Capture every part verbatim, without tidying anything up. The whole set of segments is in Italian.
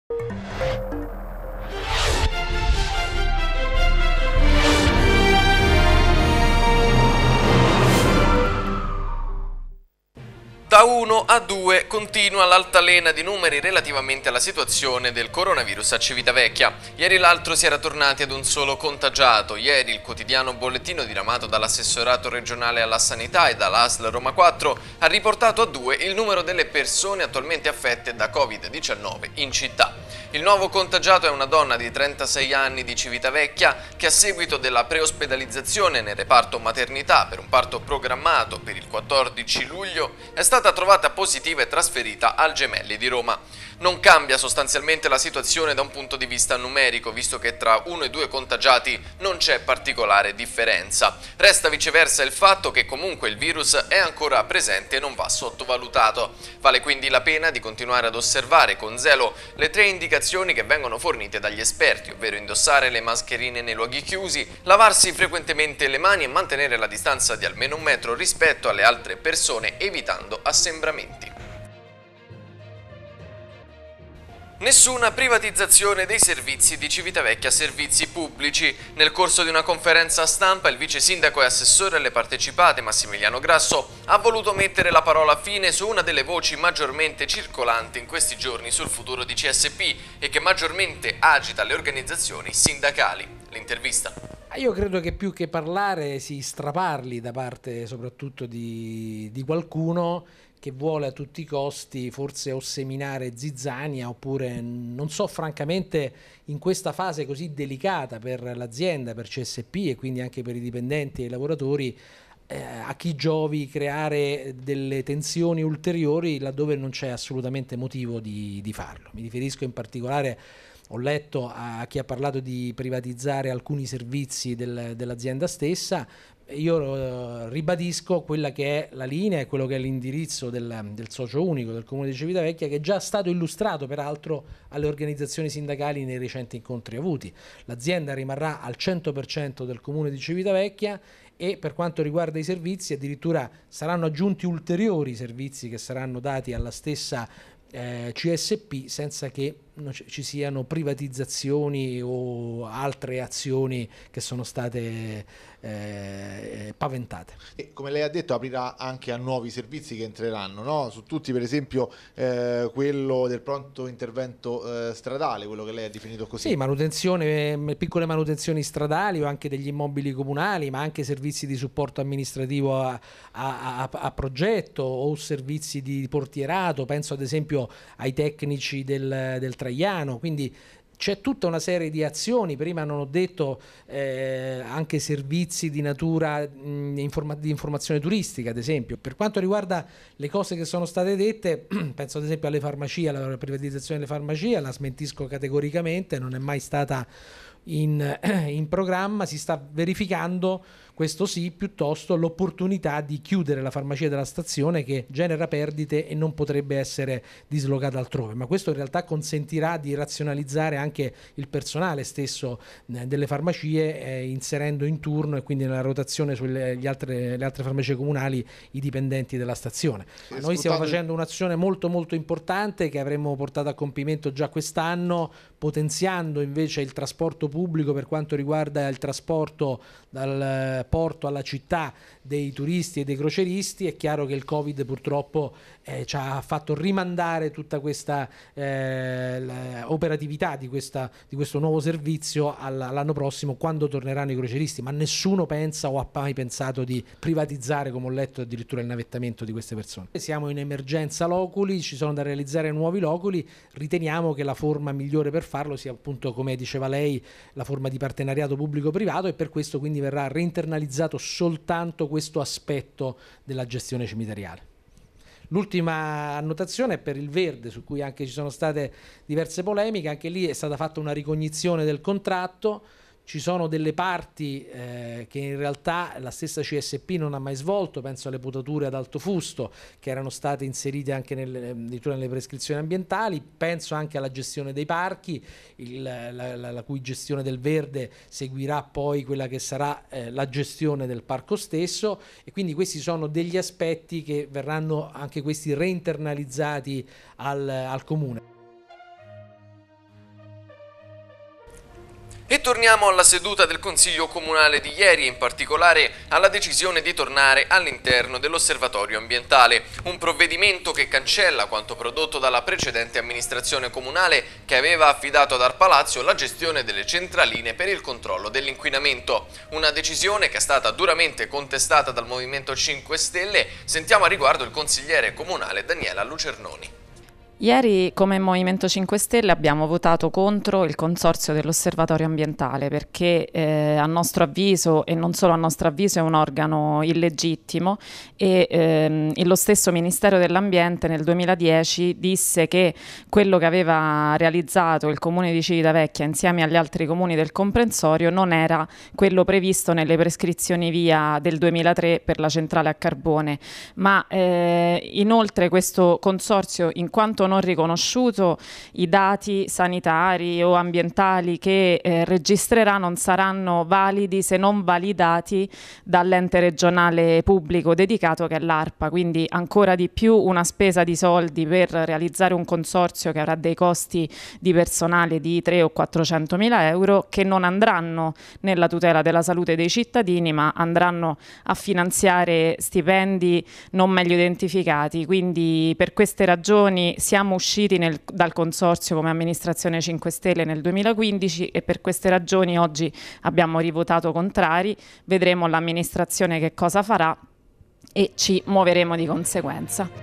Da uno a due continua l'altalena di numeri relativamente alla situazione del coronavirus a Civitavecchia. Ieri l'altro si era tornati ad un solo contagiato. Ieri il quotidiano bollettino diramato dall'assessorato regionale alla sanità e dall'A S L Roma quattro ha riportato a due il numero delle persone attualmente affette da covid diciannove in città. Il nuovo contagiato è una donna di trentasei anni di Civitavecchia che a seguito della preospedalizzazione nel reparto maternità per un parto programmato per il quattordici luglio è stata trovata positiva e trasferita al Gemelli di Roma. Non cambia sostanzialmente la situazione da un punto di vista numerico, visto che tra uno e due contagiati non c'è particolare differenza. Resta viceversa il fatto che comunque il virus è ancora presente e non va sottovalutato. Vale quindi la pena di continuare ad osservare con zelo le tre indicazioni che vengono fornite dagli esperti, ovvero indossare le mascherine nei luoghi chiusi, lavarsi frequentemente le mani e mantenere la distanza di almeno un metro rispetto alle altre persone, evitando assembramenti. Nessuna privatizzazione dei servizi di Civitavecchia Servizi Pubblici. Nel corso di una conferenza stampa il vice sindaco e assessore alle partecipate Massimiliano Grasso ha voluto mettere la parola fine su una delle voci maggiormente circolanti in questi giorni sul futuro di C S P e che maggiormente agita le organizzazioni sindacali. L'intervista. Io credo che più che parlare si straparli da parte soprattutto di, di qualcuno che vuole a tutti i costi forse o seminare zizzania oppure non so francamente in questa fase così delicata per l'azienda, per C S P e quindi anche per i dipendenti e i lavoratori, eh, a chi giovi creare delle tensioni ulteriori laddove non c'è assolutamente motivo di, di farlo. Mi riferisco in particolare, ho letto a chi ha parlato di privatizzare alcuni servizi del, dell'azienda stessa. Io eh, ribadisco quella che è la linea e quello che è l'indirizzo del, del socio unico del Comune di Civitavecchia, che è già stato illustrato peraltro alle organizzazioni sindacali nei recenti incontri avuti. L'azienda rimarrà al cento per cento del Comune di Civitavecchia e per quanto riguarda i servizi addirittura saranno aggiunti ulteriori servizi che saranno dati alla stessa eh, C S P senza che ci siano privatizzazioni o altre azioni che sono state eh, paventate. E come lei ha detto aprirà anche a nuovi servizi che entreranno, no? Su tutti, per esempio eh, quello del pronto intervento eh, stradale, quello che lei ha definito così. Sì, manutenzione, piccole manutenzioni stradali o anche degli immobili comunali, ma anche servizi di supporto amministrativo a, a, a, a progetto o servizi di portierato, penso ad esempio ai tecnici del, del Traiano, quindi c'è tutta una serie di azioni. Prima non ho detto eh, anche servizi di natura mh, informa- di informazione turistica, ad esempio. Per quanto riguarda le cose che sono state dette, penso ad esempio alle farmacie, alla privatizzazione delle farmacie, la smentisco categoricamente, non è mai stata in, in programma, si sta verificando, questo sì, piuttosto l'opportunità di chiudere la farmacia della stazione che genera perdite e non potrebbe essere dislocata altrove, ma questo in realtà consentirà di razionalizzare anche il personale stesso eh, delle farmacie, eh, inserendo in turno e quindi nella rotazione sulle gli altre, le altre farmacie comunali i dipendenti della stazione. Sì, noi stiamo facendo un'azione molto molto importante che avremmo portato a compimento già quest'anno, potenziando invece il trasporto pubblico per quanto riguarda il trasporto dal porto alla città dei turisti e dei croceristi. È chiaro che il Covid purtroppo eh, ci ha fatto rimandare tutta questa eh, operatività di, questa, di questo nuovo servizio all'anno prossimo, quando torneranno i croceristi, ma nessuno pensa o ha mai pensato di privatizzare, come ho letto, addirittura il navettamento di queste persone. Siamo in emergenza loculi, ci sono da realizzare nuovi loculi, riteniamo che la forma migliore per farlo sia appunto, come diceva lei, la forma di partenariato pubblico-privato, e per questo quindi verrà reinternalizzato soltanto questo aspetto della gestione cimiteriale. L'ultima annotazione è per il verde, su cui anche ci sono state diverse polemiche. Anche lì è stata fatta una ricognizione del contratto. Ci sono delle parti eh, che in realtà la stessa C S P non ha mai svolto, penso alle potature ad alto fusto che erano state inserite anche nelle, nelle prescrizioni ambientali, penso anche alla gestione dei parchi, il, la, la, la cui gestione del verde seguirà poi quella che sarà eh, la gestione del parco stesso, e quindi questi sono degli aspetti che verranno anche questi reinternalizzati al, al comune. E torniamo alla seduta del Consiglio Comunale di ieri, in particolare alla decisione di tornare all'interno dell'Osservatorio Ambientale, un provvedimento che cancella quanto prodotto dalla precedente amministrazione comunale che aveva affidato ad Arpalazzo la gestione delle centraline per il controllo dell'inquinamento. Una decisione che è stata duramente contestata dal Movimento cinque Stelle. Sentiamo a riguardo il consigliere comunale Daniela Lucernoni. Ieri come Movimento cinque Stelle abbiamo votato contro il consorzio dell'Osservatorio Ambientale perché eh, a nostro avviso, e non solo a nostro avviso, è un organo illegittimo e ehm, lo stesso Ministero dell'Ambiente nel duemiladieci disse che quello che aveva realizzato il Comune di Civitavecchia insieme agli altri comuni del comprensorio non era quello previsto nelle prescrizioni via del duemilatré per la centrale a carbone, ma eh, inoltre questo consorzio, in quanto non riconosciuto, i dati sanitari o ambientali che eh, registrerà non saranno validi se non validati dall'ente regionale pubblico dedicato che è l'ARPA, quindi ancora di più una spesa di soldi per realizzare un consorzio che avrà dei costi di personale di trecento o quattrocentomila euro che non andranno nella tutela della salute dei cittadini ma andranno a finanziare stipendi non meglio identificati. Quindi per queste ragioni siamo Siamo usciti nel, dal consorzio come amministrazione cinque Stelle nel duemilaquindici e per queste ragioni oggi abbiamo rivotato contrari, vedremo l'amministrazione che cosa farà e ci muoveremo di conseguenza.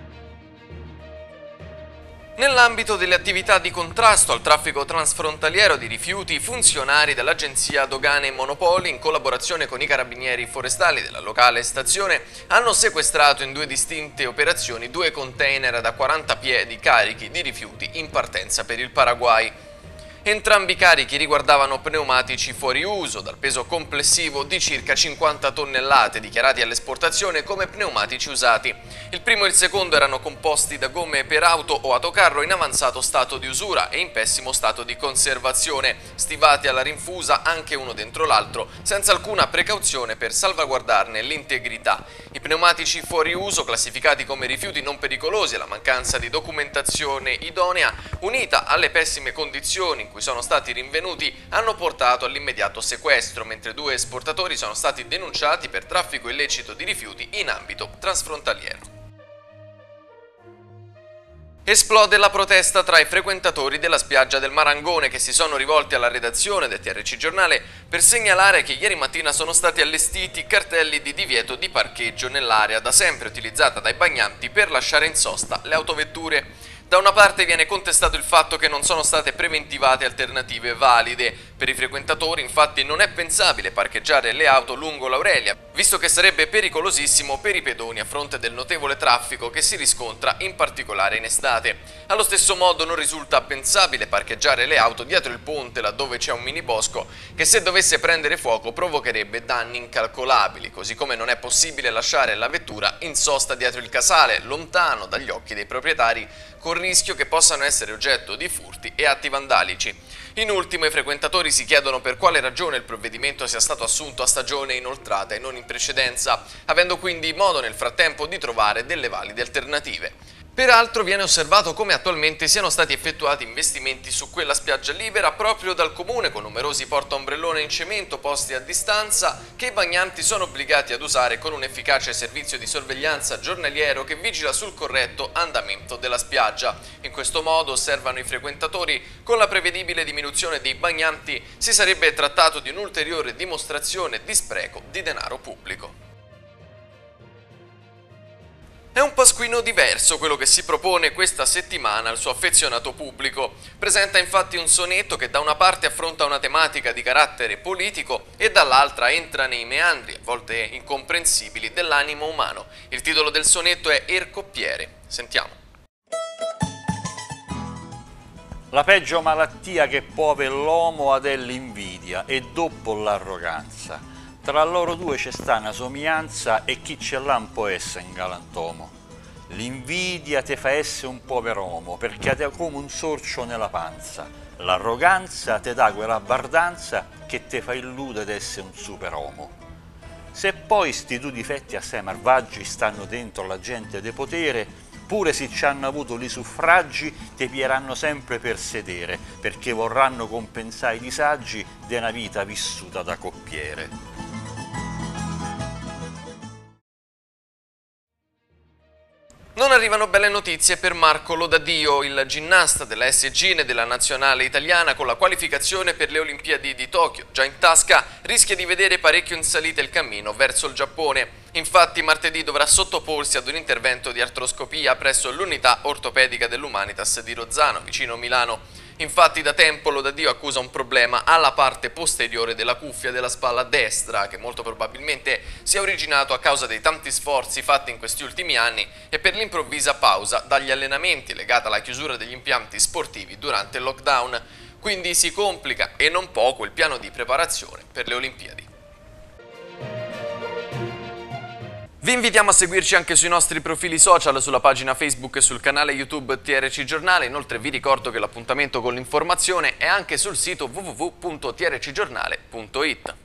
Nell'ambito delle attività di contrasto al traffico transfrontaliero di rifiuti, funzionari dell'Agenzia Dogane e Monopoli, in collaborazione con i carabinieri forestali della locale stazione, hanno sequestrato in due distinte operazioni due container da quaranta piedi carichi di rifiuti in partenza per il Paraguay. Entrambi i carichi riguardavano pneumatici fuori uso, dal peso complessivo di circa cinquanta tonnellate, dichiarati all'esportazione come pneumatici usati. Il primo e il secondo erano composti da gomme per auto o autocarro in avanzato stato di usura e in pessimo stato di conservazione, stivati alla rinfusa anche uno dentro l'altro, senza alcuna precauzione per salvaguardarne l'integrità. I pneumatici fuori uso, classificati come rifiuti non pericolosi e la mancanza di documentazione idonea, unita alle pessime condizioni in cui sono stati rinvenuti, hanno portato all'immediato sequestro, mentre due esportatori sono stati denunciati per traffico illecito di rifiuti in ambito transfrontaliero. Esplode la protesta tra i frequentatori della spiaggia del Marangone che si sono rivolti alla redazione del T R C Giornale per segnalare che ieri mattina sono stati allestiti cartelli di divieto di parcheggio nell'area da sempre utilizzata dai bagnanti per lasciare in sosta le autovetture. Da una parte viene contestato il fatto che non sono state preventivate alternative valide. Per i frequentatori infatti non è pensabile parcheggiare le auto lungo l'Aurelia, visto che sarebbe pericolosissimo per i pedoni a fronte del notevole traffico che si riscontra in particolare in estate. Allo stesso modo non risulta pensabile parcheggiare le auto dietro il ponte laddove c'è un mini bosco che se dovesse prendere fuoco provocherebbe danni incalcolabili, così come non è possibile lasciare la vettura in sosta dietro il casale, lontano dagli occhi dei proprietari, con rischio che possano essere oggetto di furti e atti vandalici. In ultimo, i frequentatori si chiedono per quale ragione il provvedimento sia stato assunto a stagione inoltrata e non in precedenza, avendo quindi modo nel frattempo di trovare delle valide alternative. Peraltro viene osservato come attualmente siano stati effettuati investimenti su quella spiaggia libera proprio dal comune con numerosi portaombrellone in cemento posti a distanza che i bagnanti sono obbligati ad usare con un efficace servizio di sorveglianza giornaliero che vigila sul corretto andamento della spiaggia. In questo modo, osservano i frequentatori, con la prevedibile diminuzione dei bagnanti si sarebbe trattato di un'ulteriore dimostrazione di spreco di denaro pubblico. È un pasquino diverso quello che si propone questa settimana al suo affezionato pubblico. Presenta infatti un sonetto che da una parte affronta una tematica di carattere politico e dall'altra entra nei meandri, a volte incomprensibili, dell'animo umano. Il titolo del sonetto è Ercoppiere. Sentiamo. La peggio malattia che puove l'uomo è l'invidia e dopo l'arroganza. Tra loro due c'è sta una somiglianza e chi ce l'ha un po' essere un galantomo. L'invidia ti fa essere un poveromo perché ti ha come un sorcio nella panza. L'arroganza ti dà quella bardanza che ti fa illudere di essere un superuomo. Se poi sti due difetti assai malvagi stanno dentro la gente di potere, pure se ci hanno avuto i suffragi, ti pieranno sempre per sedere, perché vorranno compensare i disagi di una vita vissuta da coppiere. Non arrivano belle notizie per Marco Lodadio, il ginnasta della S Gine e della nazionale italiana con la qualificazione per le Olimpiadi di Tokyo. Già in tasca, rischia di vedere parecchio in salita il cammino verso il Giappone. Infatti martedì dovrà sottoporsi ad un intervento di artroscopia presso l'unità ortopedica dell'Humanitas di Rozzano, vicino Milano. Infatti da tempo Lodadio accusa un problema alla parte posteriore della cuffia della spalla destra, che molto probabilmente sia originato a causa dei tanti sforzi fatti in questi ultimi anni e per l'improvvisa pausa dagli allenamenti legata alla chiusura degli impianti sportivi durante il lockdown. Quindi si complica e non poco il piano di preparazione per le Olimpiadi. Vi invitiamo a seguirci anche sui nostri profili social, sulla pagina Facebook e sul canale YouTube T R C Giornale. Inoltre vi ricordo che l'appuntamento con l'informazione è anche sul sito w w w punto t r c giornale punto it.